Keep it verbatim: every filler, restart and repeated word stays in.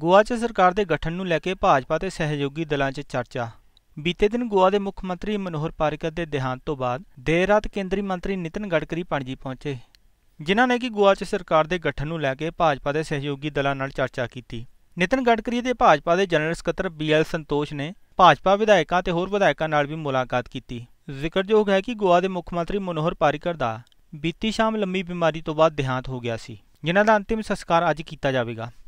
ਗੋਆ 'ਚ ਸਰਕਾਰ ਦੇ ਗਠਨ ਨੂੰ ਲੈ ਕੇ ਭਾਜਪਾ ਤੇ ਸਹਿਯੋਗੀ ਦਲਾਂ 'ਚ ਚਰਚਾ। ਬੀਤੇ ਦਿਨ ਗੋਆ ਦੇ ਮੁੱਖ ਮੰਤਰੀ ਮਨੋਹਰ ਪਾਰਿਕਰ ਦੇ ਦੇਹਾਂਤ ਤੋਂ ਬਾਅਦ ਦੇਰ ਰਾਤ ਕੇਂਦਰੀ ਮੰਤਰੀ ਨਿਤਿਨ ਗਡਕਰੀ ਪਣਜੀ ਪਹੁੰਚੇ, ਜਿਨ੍ਹਾਂ ਨੇ ਕਿ ਗੋਆ 'ਚ ਸਰਕਾਰ ਦੇ ਗਠਨ ਨੂੰ ਲੈ ਕੇ ਭਾਜਪਾ ਦੇ ਸਹਿਯੋਗੀ ਦਲਾਂ ਨਾਲ ਚਰਚਾ ਕੀਤੀ। ਨਿਤਿਨ ਗਡਕਰੀ ਤੇ ਭਾਜਪਾ ਦੇ ਜਨਰਲ ਸਕੱਤਰ ਬੀ ਐਲ ਸੰਤੋਸ਼ ਨੇ ਭਾਜਪਾ ਵਿਧਾਇਕਾਂ ਤੇ ਹੋਰ ਵਿਧਾਇਕਾਂ ਨਾਲ ਵੀ ਮੁਲਾਕਾਤ ਕੀਤੀ। ਜ਼ਿਕਰਯੋਗ ਹੈ ਕਿ ਗੋਆ ਦੇ ਮੁੱਖ ਮੰਤਰੀ ਮਨੋਹਰ ਪਾਰਿਕਰ ਦਾ ਬੀਤੀ ਸ਼ਾਮ ਲੰਮੀ ਬਿਮਾਰੀ ਤੋਂ ਬਾਅਦ ਦੇਹਾਂਤ ਹੋ ਗਿਆ ਸੀ, ਜਿਨ੍ਹਾਂ ਦਾ ਅੰਤਿਮ ਸੰਸਕਾਰ ਅੱਜ ਕੀਤਾ ਜਾਵੇਗਾ।